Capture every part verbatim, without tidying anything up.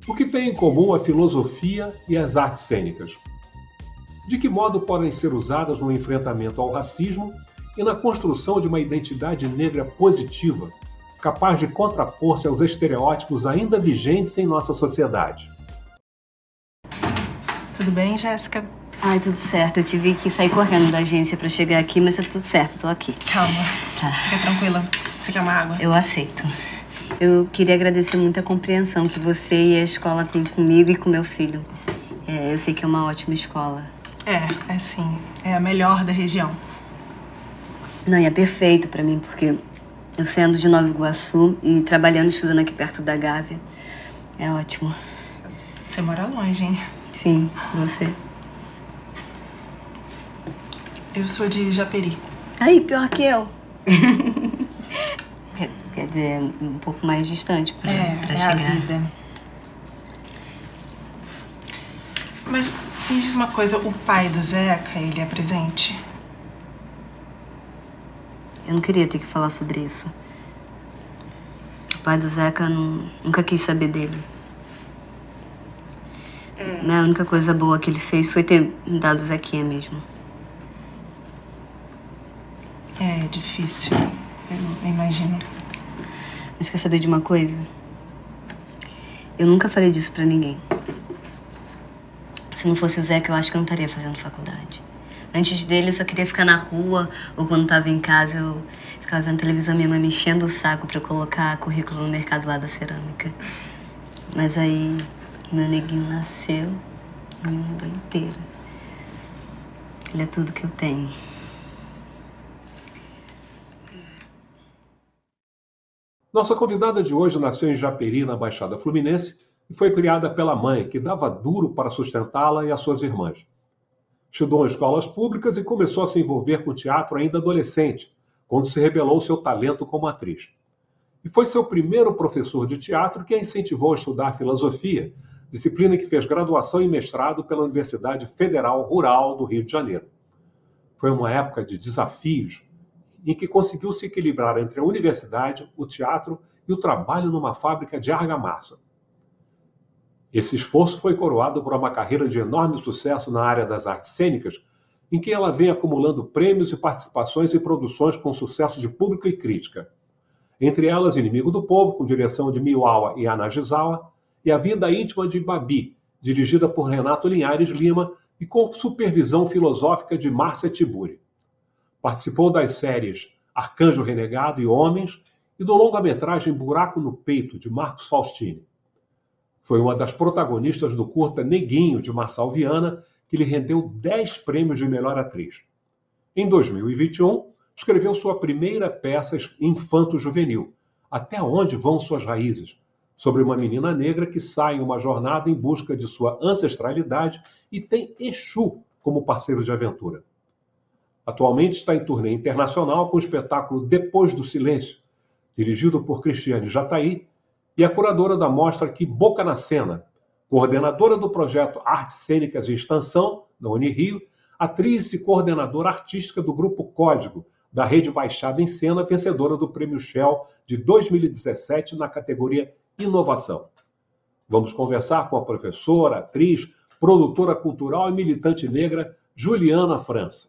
O que tem em comum a filosofia e as artes cênicas? De que modo podem ser usadas no enfrentamento ao racismo e na construção de uma identidade negra positiva, capaz de contrapor-se aos estereótipos ainda vigentes em nossa sociedade? Tudo bem, Jéssica? Ai, tudo certo. Eu tive que sair correndo da agência pra chegar aqui, mas tá tudo certo, tô aqui. Calma. Tá. Fica tranquila. Você quer uma água? Eu aceito. Eu queria agradecer muito a compreensão que você e a escola têm comigo e com meu filho. É, eu sei que é uma ótima escola. É, é sim. É a melhor da região. Não, e é perfeito pra mim, porque eu sendo de Nova Iguaçu e trabalhando, estudando aqui perto da Gávea, é ótimo. Você mora longe, hein? Sim, você. Eu sou de Japeri. Aí, pior que eu. quer, quer dizer, um pouco mais distante pra, é, pra é chegar. A vida. Mas me diz uma coisa, o pai do Zeca, ele é presente? Eu não queria ter que falar sobre isso. O pai do Zeca não, nunca quis saber dele. É. A única coisa boa que ele fez foi ter me dado o Zequinha mesmo. É difícil, eu imagino. Mas quer saber de uma coisa? Eu nunca falei disso pra ninguém. Se não fosse o Zeca, eu acho que eu não estaria fazendo faculdade. Antes dele, eu só queria ficar na rua, ou quando tava em casa, eu ficava vendo televisão, minha mãe me enchendo o saco pra eu colocar currículo no mercado lá da cerâmica. Mas aí, meu neguinho nasceu e me mudou inteira. Ele é tudo que eu tenho. Nossa convidada de hoje nasceu em Japeri, na Baixada Fluminense, e foi criada pela mãe, que dava duro para sustentá-la e as suas irmãs. Estudou em escolas públicas e começou a se envolver com teatro ainda adolescente, quando se revelou seu talento como atriz. E foi seu primeiro professor de teatro que a incentivou a estudar filosofia, disciplina que fez graduação e mestrado pela Universidade Federal Rural do Rio de Janeiro. Foi uma época de desafios, em que conseguiu se equilibrar entre a universidade, o teatro e o trabalho numa fábrica de argamassa. Esse esforço foi coroado por uma carreira de enorme sucesso na área das artes cênicas, em que ela vem acumulando prêmios e participações em produções com sucesso de público e crítica. Entre elas, Inimigo do Povo, com direção de Miyawa e Anagisawa, e A Vida Íntima de Babi, dirigida por Renato Linhares Lima e com supervisão filosófica de Márcia Tiburi. Participou das séries Arcanjo Renegado e Homens e do longa-metragem Buraco no Peito, de Marcos Faustini. Foi uma das protagonistas do curta Neguinho, de Marçal Viana, que lhe rendeu dez prêmios de melhor atriz. Em dois mil e vinte e um, escreveu sua primeira peça infanto-juvenil, Até Onde Vão Suas Raízes, sobre uma menina negra que sai em uma jornada em busca de sua ancestralidade e tem Exu como parceiro de aventura. Atualmente está em turnê internacional com o espetáculo Depois do Silêncio, dirigido por Cristiane Jataí, e a curadora da mostra aqui Boca na Cena, coordenadora do projeto Artes Cênicas em Expansão, da Unirio, atriz e coordenadora artística do Grupo Código, da Rede Baixada em Cena, vencedora do Prêmio Shell de dois mil e dezessete na categoria Inovação. Vamos conversar com a professora, atriz, produtora cultural e militante negra Juliana França.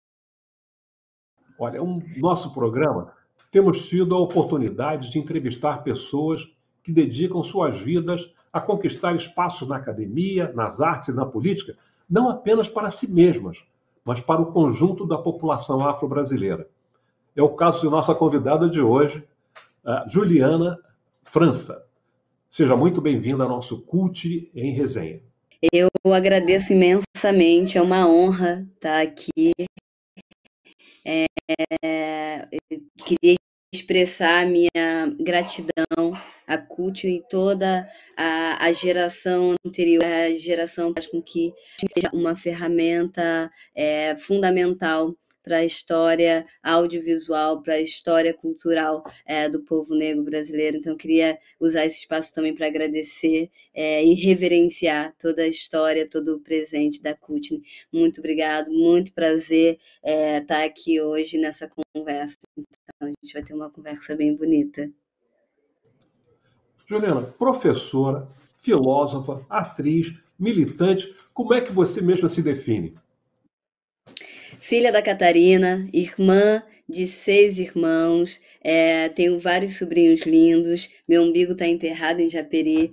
Olha, o nosso programa, temos tido a oportunidade de entrevistar pessoas que dedicam suas vidas a conquistar espaços na academia, nas artes e na política, não apenas para si mesmas, mas para o conjunto da população afro-brasileira. É o caso de nossa convidada de hoje, a Juliana França. Seja muito bem-vinda ao nosso Cult em Resenha. Eu agradeço imensamente, é uma honra estar aqui. É, eu queria expressar a minha gratidão à CUT e toda a, a geração anterior, a geração que faz com que seja uma ferramenta é, fundamental para a história audiovisual, para a história cultural é, do povo negro brasileiro. Então, eu queria usar esse espaço também para agradecer é, e reverenciar toda a história, todo o presente da CUT. Muito obrigado, muito prazer é, estar aqui hoje nessa conversa. Então, a gente vai ter uma conversa bem bonita. Juliana, professora, filósofa, atriz, militante. Como é que você mesma se define? Filha da Catarina, irmã de seis irmãos, é, tenho vários sobrinhos lindos, meu umbigo está enterrado em Japeri,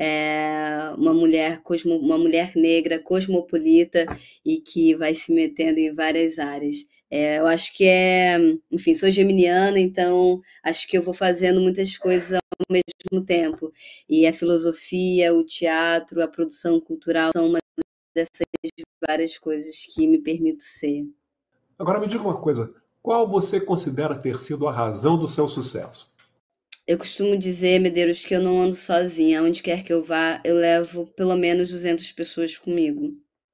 é, uma mulher cosmo, uma mulher negra, cosmopolita e que vai se metendo em várias áreas. É, eu acho que é, enfim, sou geminiana, então acho que eu vou fazendo muitas coisas ao mesmo tempo. E a filosofia, o teatro, a produção cultural são uma dessas várias coisas que me permito ser. Agora me diga uma coisa, qual você considera ter sido a razão do seu sucesso? Eu costumo dizer, Medeiros, que eu não ando sozinha. Onde quer que eu vá, eu levo pelo menos duzentas pessoas comigo.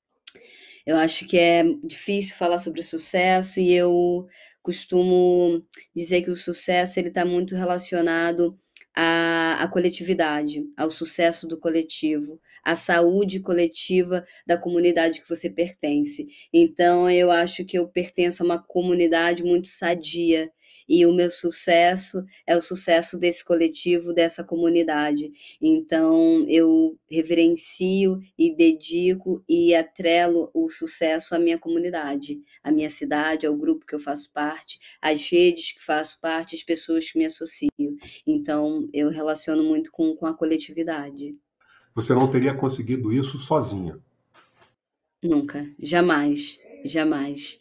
Eu acho que é difícil falar sobre sucesso e eu costumo dizer que o sucesso ele está muito relacionado à, à coletividade, ao sucesso do coletivo, à saúde coletiva da comunidade que você pertence. Então, eu acho que eu pertenço a uma comunidade muito sadia e o meu sucesso é o sucesso desse coletivo, dessa comunidade. Então, eu reverencio e dedico e atrelo o sucesso à minha comunidade, à minha cidade, ao grupo que eu faço parte, às redes que faço parte, às pessoas que me associam. Então, eu relaciono muito com, com a coletividade. Você não teria conseguido isso sozinha. Nunca, jamais, jamais.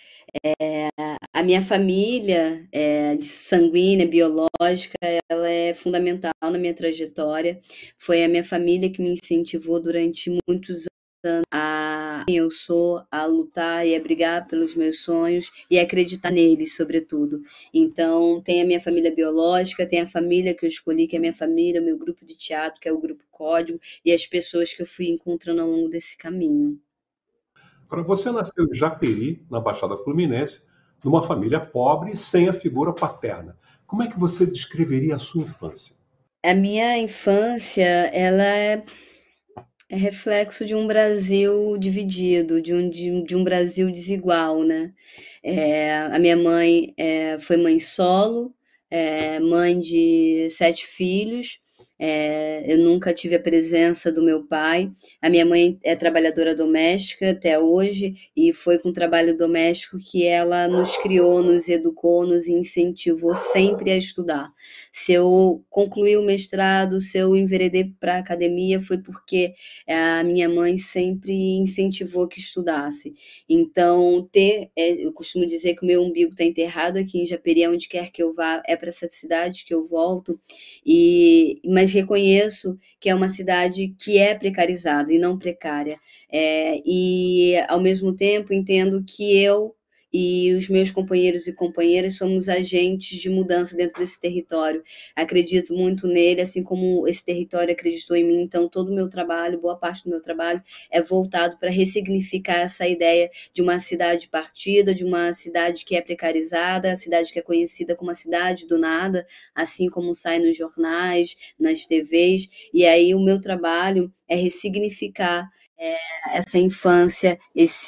É, a minha família é, de sanguínea, biológica, ela é fundamental na minha trajetória. Foi a minha família que me incentivou durante muitos anos a quem eu sou, a lutar e a brigar pelos meus sonhos e acreditar neles, sobretudo. Então, tem a minha família biológica, tem a família que eu escolhi, que é a minha família, o meu grupo de teatro, que é o Grupo Código, e as pessoas que eu fui encontrando ao longo desse caminho. Agora, você nasceu em Japeri, na Baixada Fluminense, numa família pobre e sem a figura paterna. Como é que você descreveria a sua infância? A minha infância, ela é, é reflexo de um Brasil dividido, de um, de, um- de um Brasil desigual, né? É, a minha mãe é, foi mãe solo, é, mãe de sete filhos. É, eu nunca tive a presença do meu pai. A minha mãe é trabalhadora doméstica até hoje, e foi com o trabalho doméstico que ela nos criou, nos educou, nos incentivou sempre a estudar. Se eu concluí o mestrado, se eu enveredei para a academia, foi porque a minha mãe sempre incentivou que estudasse. Então, ter, é, eu costumo dizer que o meu umbigo está enterrado aqui em Japeri, onde quer que eu vá, é para essa cidade que eu volto, e, mas reconheço que é uma cidade que é precarizada e não precária. É, e, ao mesmo tempo, entendo que eu e os meus companheiros e companheiras somos agentes de mudança dentro desse território. Acredito muito nele, assim como esse território acreditou em mim. Então, todo o meu trabalho, boa parte do meu trabalho, é voltado para ressignificar essa ideia de uma cidade partida, de uma cidade que é precarizada, a cidade que é conhecida como a cidade do nada, assim como sai nos jornais, nas T Vs. E aí o meu trabalho é ressignificar é, essa infância,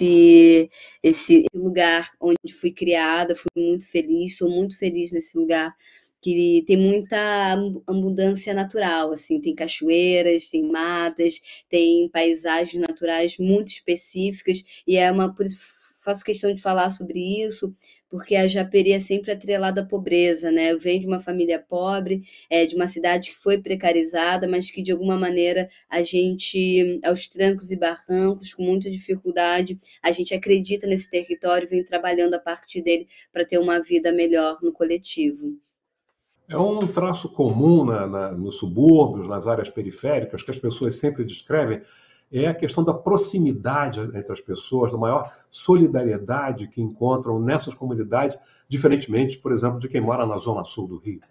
esse, esse lugar onde fui criada, fui muito feliz, sou muito feliz nesse lugar que tem muita abundância natural, assim, tem cachoeiras, tem matas, tem paisagens naturais muito específicas, e é uma, por isso faço questão de falar sobre isso, porque a Japeri é sempre atrelada à pobreza, né? Eu venho de uma família pobre, é, de uma cidade que foi precarizada, mas que de alguma maneira a gente, aos trancos e barrancos, com muita dificuldade, a gente acredita nesse território e vem trabalhando a partir dele para ter uma vida melhor no coletivo. É um traço comum na, na, nos subúrbios, nas áreas periféricas, que as pessoas sempre descrevem, é a questão da proximidade entre as pessoas, da maior solidariedade que encontram nessas comunidades, diferentemente, por exemplo, de quem mora na zona sul do Rio.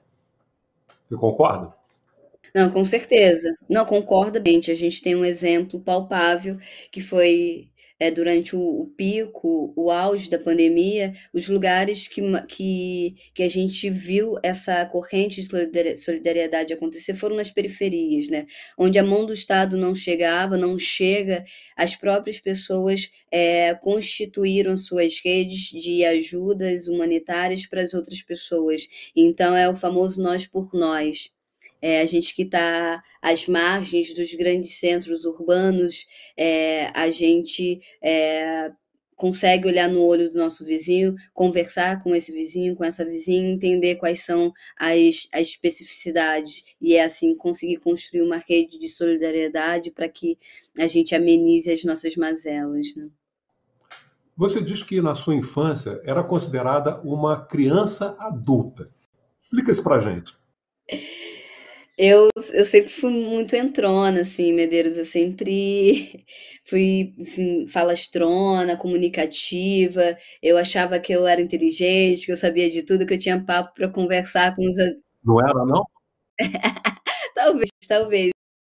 Você concorda? Não, com certeza. Não, concordo bem. A gente tem um exemplo palpável que foi é, durante o, o pico, o auge da pandemia, os lugares que, ma- que, que a gente viu essa corrente de solidari- solidariedade acontecer foram nas periferias, né? Onde a mão do Estado não chegava, não chega, as próprias pessoas é, constituíram suas redes de ajudas humanitárias para as outras pessoas. Então, é o famoso nós por nós. é, a gente que está às margens dos grandes centros urbanos, é, a gente é, consegue olhar no olho do nosso vizinho, conversar com esse vizinho, com essa vizinha, entender quais são as, as especificidades e é assim conseguir construir uma rede de solidariedade para que a gente amenize as nossas mazelas, né? Você diz que na sua infância era considerada uma criança adulta. Explica isso pra gente. Eu, eu sempre fui muito entrona, assim, Medeiros. Eu sempre fui, enfim, falastrona, comunicativa. Eu achava que eu era inteligente, que eu sabia de tudo, que eu tinha papo para conversar com os. Não era, não? Talvez, talvez.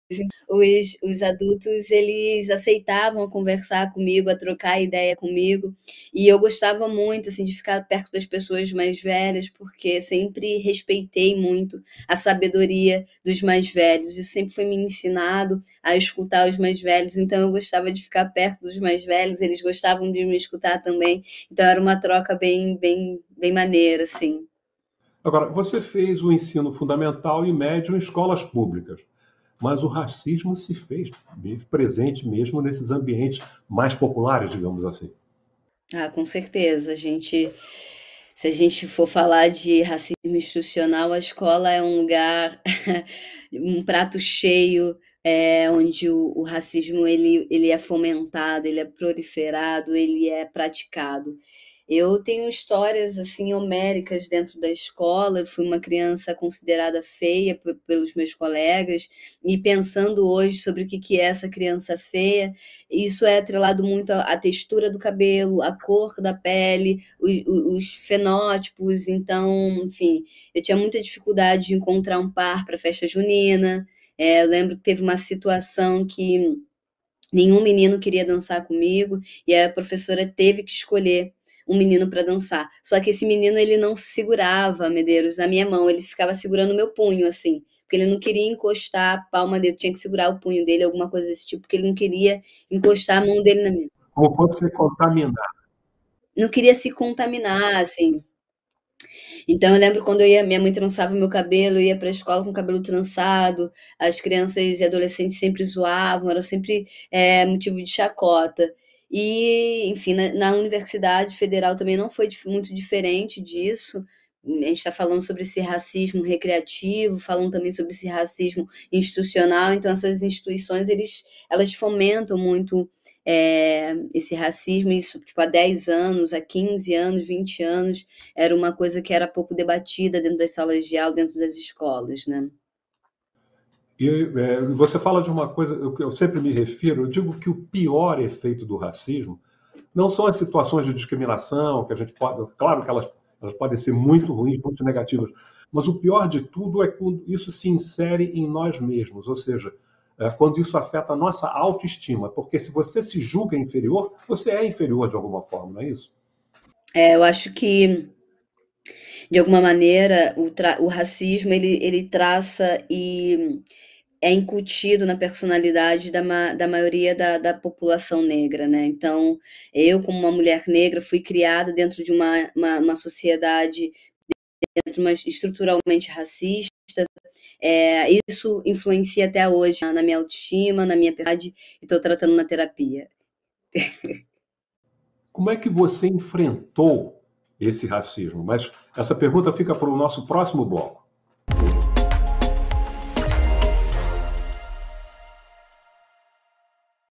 Os, os adultos, eles aceitavam conversar comigo, a trocar ideia comigo, e eu gostava muito, assim, de ficar perto das pessoas mais velhas, porque sempre respeitei muito a sabedoria dos mais velhos, isso sempre foi me ensinado a escutar os mais velhos, então eu gostava de ficar perto dos mais velhos, eles gostavam de me escutar também, então era uma troca bem, bem, bem maneira, assim. Agora, você fez o ensino fundamental e médio em escolas públicas, mas o racismo se fez presente mesmo nesses ambientes mais populares, digamos assim. Ah, com certeza. A gente, se a gente for falar de racismo institucional, a escola é um lugar, um prato cheio, é, onde o, o racismo ele, ele é fomentado, ele é proliferado, ele é praticado. Eu tenho histórias assim homéricas dentro da escola. Eu fui uma criança considerada feia p- pelos meus colegas, e pensando hoje sobre o que que é essa criança feia, isso é atrelado muito à, à textura do cabelo, à cor da pele, os, os fenótipos. Então, enfim, eu tinha muita dificuldade de encontrar um par para festa junina. É, eu lembro que teve uma situação que nenhum menino queria dançar comigo e a professora teve que escolher um menino para dançar. Só que esse menino ele não segurava, Medeiros, na minha mão, ele ficava segurando o meu punho assim, porque ele não queria encostar a palma dele, tinha que segurar o punho dele, alguma coisa desse tipo, porque ele não queria encostar a mão dele na minha. Como fosse ser contaminado. Não queria se contaminar, assim. Então eu lembro quando eu ia, minha mãe trançava meu cabelo, eu ia para a escola com o cabelo trançado, as crianças e adolescentes sempre zoavam, era sempre é, motivo de chacota. E, enfim, na, na Universidade Federal também não foi dif- muito diferente disso. A gente está falando sobre esse racismo recreativo, falando também sobre esse racismo institucional. Então, essas instituições, eles, elas fomentam muito é, esse racismo, isso tipo, há dez anos, há quinze anos, vinte anos era uma coisa que era pouco debatida dentro das salas de aula, dentro das escolas, né? E é, você fala de uma coisa eu, eu sempre me refiro, eu digo que o pior efeito do racismo não são as situações de discriminação, que a gente pode, claro que elas, elas podem ser muito ruins, muito negativas, mas o pior de tudo é quando isso se insere em nós mesmos, ou seja, é, quando isso afeta a nossa autoestima, porque se você se julga inferior, você é inferior de alguma forma, não é isso? É, eu acho que, de alguma maneira, o, tra- o racismo ele, ele traça e é incutido na personalidade da, ma- da maioria da, da população negra, né? Então, eu, como uma mulher negra, fui criada dentro de uma, uma, uma sociedade dentro de uma estruturalmente racista. É, isso influencia até hoje na minha autoestima, na minha personalidade, e estou tratando na terapia. Como é que você enfrentou esse racismo? Mas essa pergunta fica para o nosso próximo bloco.